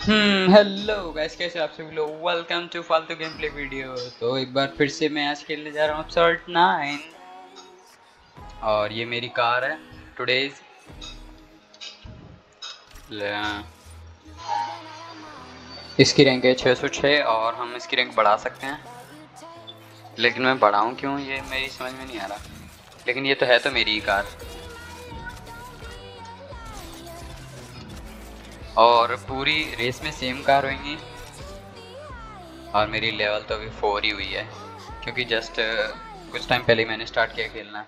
Hello guys, कैसे आप सभी लोग। वेलकम टू फालतू गेम प्ले वीडियो। तो एक बार फिर से मैं आज खेलने जा रहा हूँ एपिसोड 9 और ये मेरी कार है टुडेज। इसकी रैंक है 606 और हम इसकी रैंक बढ़ा सकते हैं, लेकिन मैं बढ़ाऊँ क्यों ये मेरी समझ में नहीं आ रहा। लेकिन ये तो है तो मेरी ही कार, और पूरी रेस में सेम कार होंगी। और मेरी लेवल तो अभी 4 ही हुई है, क्योंकि जस्ट कुछ टाइम पहले मैंने स्टार्ट किया खेलना।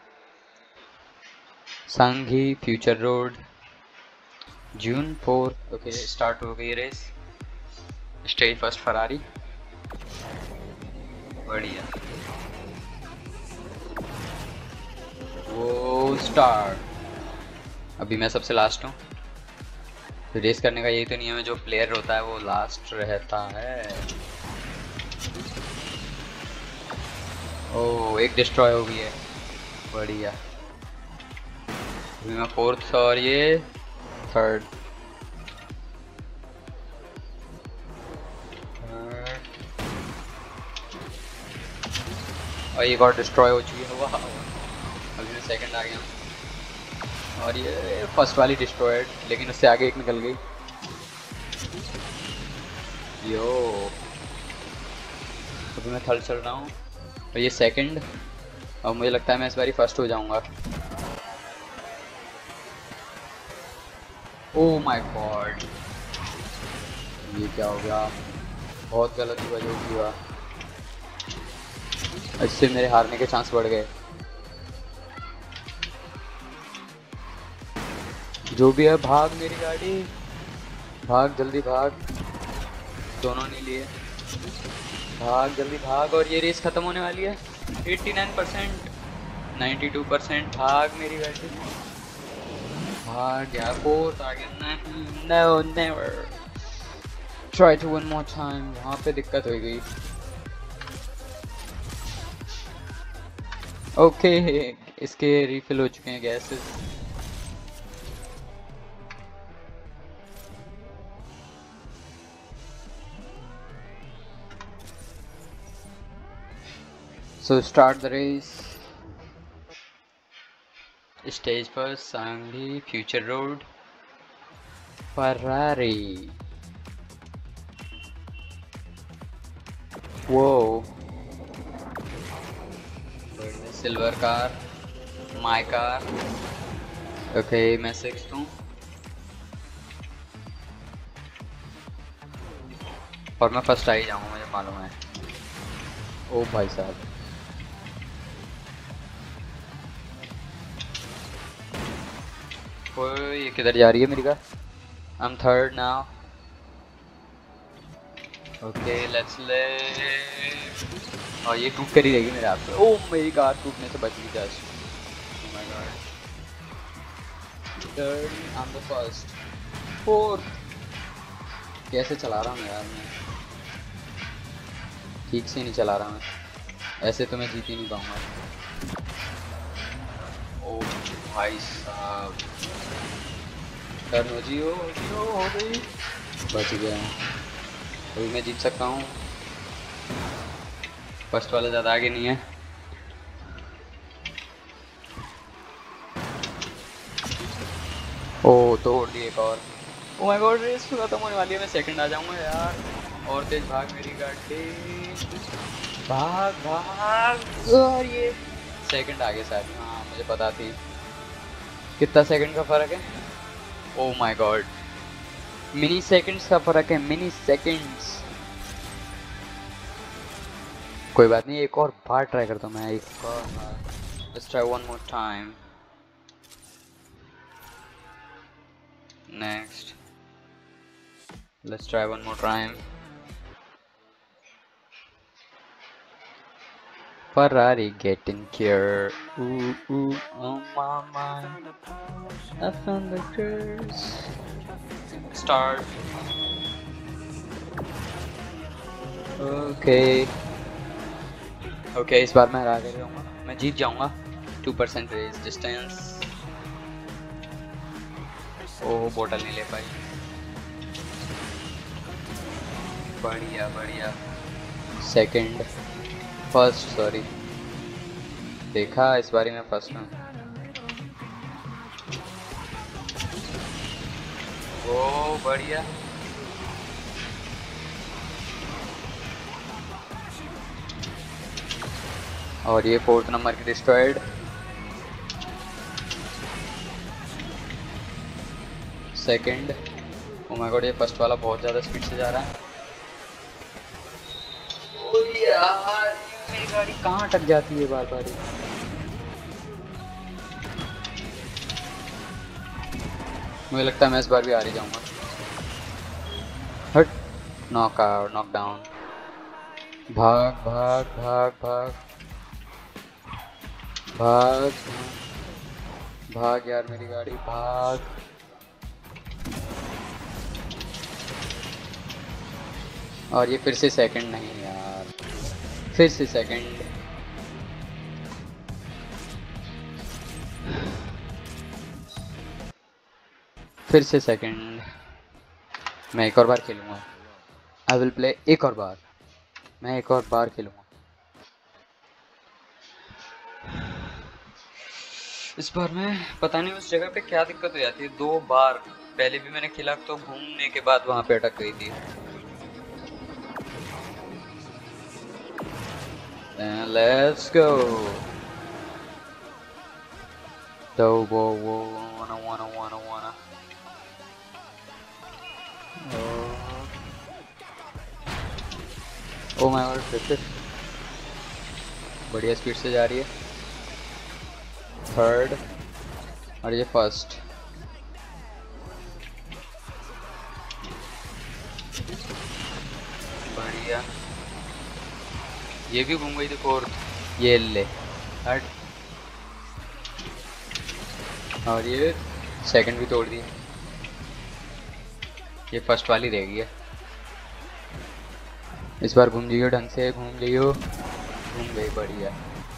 संघी future road June 4। Okay, start हो गई रेस। स्टेज फर्स्ट फरारी, बढ़िया। वो स्टार्ट। अभी मैं सबसे लास्ट हूँ। रेस करने का यही तो नियम है, जो प्लेयर होता है वो लास्ट रहता है। ओह, एक डिस्ट्रॉय हो गई है, बढ़िया। अभी मैं 4th और ये 3rd। और एक और डिस्ट्रॉय हो चुकी है। वाह, अभी मैं 2nd आ गया। और ये फर्स्ट वाली डिस्ट्रॉयड, लेकिन उससे आगे एक निकल गई। यो, अभी मैं 3rd चल रहा हूँ और ये 2nd। और मुझे लगता है मैं इस बारी फर्स्ट हो जाऊंगा। ओह माय गॉड, ये क्या हो गया। बहुत गलत हुआ जो हुआ, इससे मेरे हारने के चांस बढ़ गए। जो भी है, भाग मेरी गाड़ी, भाग जल्दी भाग। दोनों नहीं लिए, भाग जल्दी भाग। और ये रेस खत्म होने वाली है। 89%, 92%। भाग मेरी गाड़ी, भाग यार। 4th आ गया। नहीं, no never. Try to one more time. वहाँ पे दिक्कत हो गई। ओके, इसके रिफिल हो चुके हैं gases. So start the race. Stage first, Sangli, Future Road, Ferrari. Whoa. Silver car, my car. Okay, मैं 6th हूँ और मैं फर्स्ट आ ही जाऊँगा, मुझे मालूम है। ओ भाई साहब, ये किधर जा रही है मेरी car. I'm 3rd now. Okay, let's ले। और ये टूट कर ही रहेगी मेरे हाथ से। ओह, मेरी कार टूटने से बच गई just. Oh my god. 3rd, I'm the first. 4th। कैसे चला रहा हूँ यार मैं, ठीक से नहीं चला रहा मैं। ऐसे तो मैं जीत ही नहीं पाऊंगा। ओह भाई साहब, टर्न हो गई, बच गया। अभी मैं जीत सकता हूँ। फर्स्ट वाला ज़्यादा आगे नहीं है। ओह, तोड़ दिए एक और। ओह माय गॉड, रेस खत्म होने वाली है। मैं 2nd आ जाऊँगा यार। और तेज भाग मेरी गाड़ी, भाग भाग। और ये 2nd आ गए शायद। हाँ, मुझे पता थी। कितना 2nd का फ़र्क है। Oh my god, mini seconds का फ़र्क है, मिनी सेकंड्स। कोई बात नहीं, एक और बार ट्राई करता हूँ मैं। एक और बार, let's try one more time. Next, let's try one more time. Ferrari getting here. Ooh, ooh, oh my mind. I found the curse. Start. Okay. Okay, इस बार मैं हरा के रहूँगा, मैं जीत जाऊँगा। 2% रेस डिस्टेंस। ओह, बोतल नहीं ले पाई। बढ़िया बढ़िया। सेकंड, फर्स्ट सॉरी, देखा इस बारी मैं फर्स्ट हूँ। ओ बढ़िया। और ये फोर्थ नंबर की destroyed. Second. Oh my god, ये फर्स्ट वाला बहुत ज़्यादा स्पीड से जा रहा है। ओ यार, मेरी गाड़ी कहाँ अटक जाती है बार बार ही। मुझे लगता है मैं इस बार भी हार ही जाऊंगा। हट, नॉक आउट, नॉक डाउन। भाग भाग भाग भाग भाग भाग यार मेरी गाड़ी भाग। और ये फिर से सेकंड नहीं यार, फिर से सेकंड। फिर से सेकंड। मैं एक और बार खेलूंगा। आई विल प्ले एक और बार। मैं एक और बार खेलूंगा। इस बार में पता नहीं उस जगह पे क्या दिक्कत हो जाती है। 2 बार पहले भी मैंने खेला तो घूमने के बाद वहां पे अटक गई थी। Let's go. wanna. Oh my god, फिर बढ़िया स्पीड से जा रही है। थर्ड, और ये फर्स्ट। बढ़िया, ये भी घूम गई थी फोर्थ। ये ले हट। और ये सेकंड भी तोड़ दी। ये फर्स्ट वाली रह गई है। इस बार घूम जाइयो ढंग से, घूम जाइयो। घूम गई, बढ़िया।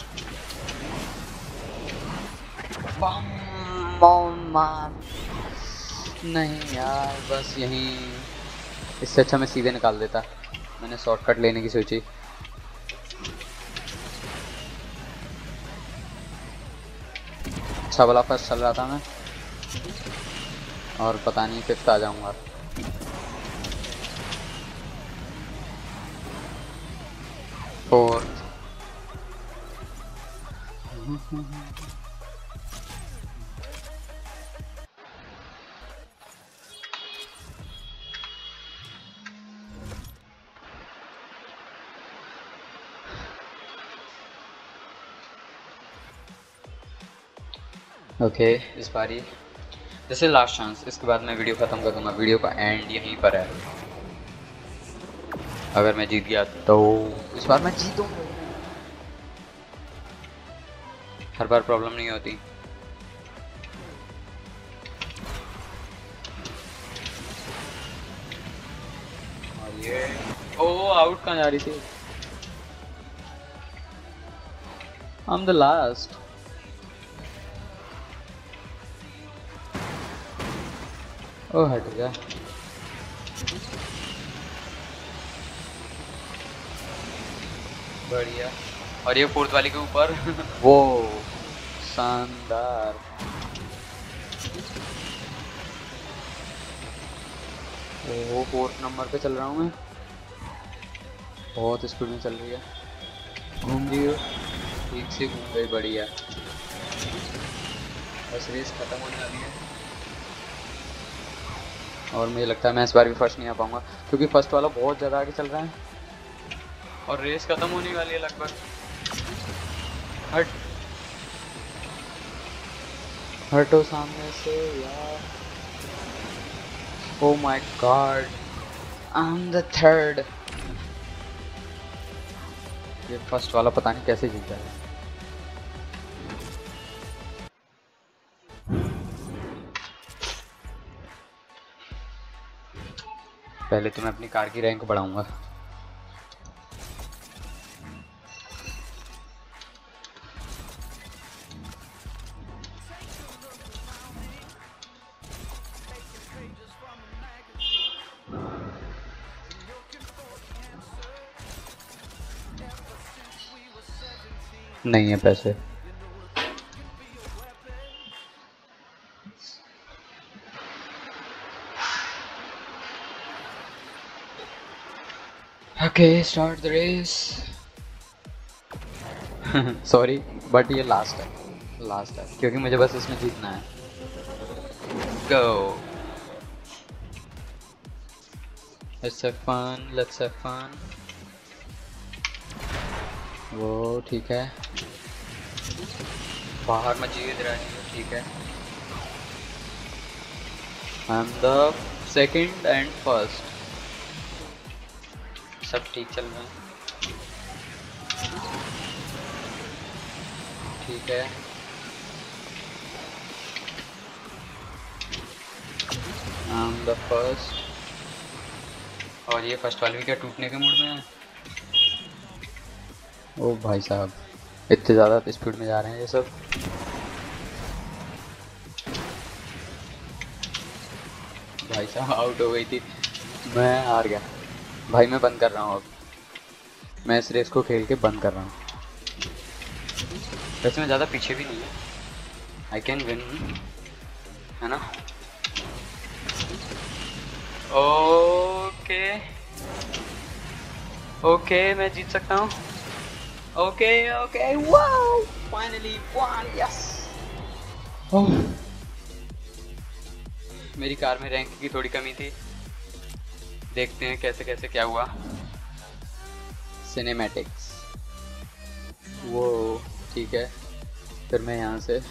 नहीं यार, बस यहीं। इससे अच्छा मैं सीधे निकाल देता। मैंने शॉर्टकट लेने की सोची। अच्छा वाला फर्स्ट चल रहा था मैं, और पता नहीं फिफ्थ आ जाऊंगा। फोर्थ। ओके, इस बारी दिस इज लास्ट चांस। इसके बाद मैं वीडियो ख़त्म कर दूंगा। वीडियो का एंड यहीं पर है। अगर मैं जीत गया तो इस बार मैं जीतूंगा। हर बार प्रॉब्लम नहीं होती। और ये ओ आउट कहाँ जा रही थी। I am the last. ओ हट गया। बढ़िया। और ये फोर्थ वाली के ऊपर वो शानदार। वो फोर्थ नंबर पे चल रहा हूँ मैं। बहुत स्पीड में चल रही है। घूम रही हो, ठीक से घूम गई, बढ़िया। बस रेस खत्म होने वाली है। और मुझे लगता है मैं इस बार भी फर्स्ट नहीं आ पाऊंगा, क्योंकि फर्स्ट वाला बहुत ज़्यादा आगे चल रहा है और रेस खत्म होने वाली है लगभग। हट, हटो सामने से यार। Oh my god, I am the third. ये फर्स्ट वाला पता नहीं कैसे जीता है। पहले तो मैं अपनी कार की रैंक बढ़ाऊंगा। नहीं है पैसे। Okay start the race. Sorry but ये लास्ट है, लास्ट है क्योंकि मुझे बस इसमें जीतना है। Go, let's have fun, let's have fun. वो ठीक है, बाहर में जीत रहा है, ठीक है। I am the second and first, सब ठीक चल रहा है, ठीक है। I am the first. और ये फर्स्ट वाले भी क्या टूटने के मूड में है? ओ भाई साहब इतने ज़्यादा स्पीड में जा रहे हैं ये सब। भाई साहब आउट हो गई थी, मैं हार गया भाई। मैं बंद कर रहा हूँ अब, मैं इस रेस को खेल के बंद कर रहा हूँ। वैसे मैं ज़्यादा पीछे भी नहीं है, आई कैन विन, है ना? ओके ओके मैं जीत सकता हूँ। Okay okay wow finally one, yes. Oh मेरी कार में रैंक की थोड़ी कमी थी, देखते हैं कैसे कैसे क्या हुआ। सिनेमैटिक्स, वो ठीक है। फिर मैं यहाँ से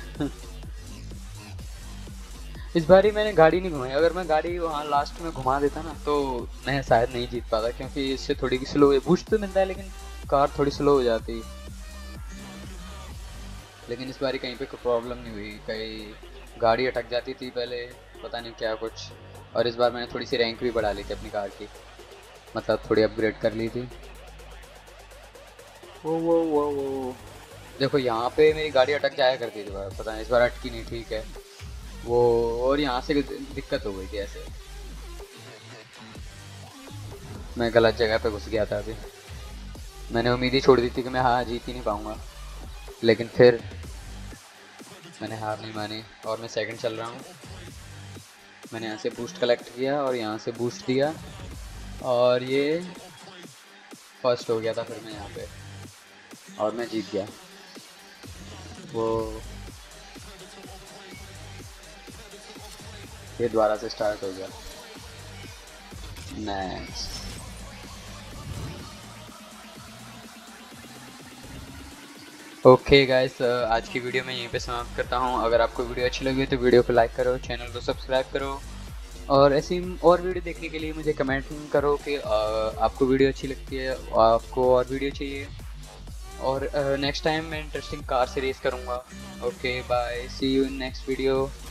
इस बार ही मैंने गाड़ी नहीं घुमाई। अगर मैं गाड़ी वहाँ लास्ट में घुमा देता ना तो मैं शायद नहीं जीत पाता, क्योंकि इससे थोड़ी स्लो बूस्ट तो मिलता है लेकिन कार थोड़ी स्लो हो जाती। लेकिन इस बार कहीं पे कोई प्रॉब्लम नहीं हुई, कहीं गाड़ी अटक जाती थी पहले, पता नहीं क्या कुछ। और इस बार मैंने थोड़ी सी रैंक भी बढ़ा ली थी अपनी कार की, मतलब थोड़ी अपग्रेड कर ली थी। वो देखो यहाँ पे मेरी गाड़ी अटक जाया करती थी, पता नहीं इस बार अटकी नहीं, ठीक है वो। और यहाँ से दिक्कत हो गई थी, ऐसे मैं गलत जगह पे घुस गया था। अभी मैंने उम्मीद ही छोड़ दी थी कि मैं हाँ जीत ही नहीं पाऊँगा, लेकिन फिर मैंने हार नहीं मानी और मैं सेकंड चल रहा हूँ। मैंने यहाँ से बूस्ट कलेक्ट किया और यहाँ से बूस्ट दिया और ये फर्स्ट हो गया था। फिर मैं यहाँ पे और मैं जीत गया। वो ये दोबारा से स्टार्ट हो गया। नेक्स्ट ओके गाइस, आज की वीडियो मैं यहीं पे समाप्त करता हूँ। अगर आपको वीडियो अच्छी लगी तो वीडियो को लाइक करो, चैनल को सब्सक्राइब करो और ऐसी और वीडियो देखने के लिए मुझे कमेंट करो कि आपको वीडियो अच्छी लगती है, आपको और वीडियो चाहिए। और नेक्स्ट टाइम मैं इंटरेस्टिंग कार से रेस करूँगा। Okay bye, see you in next video.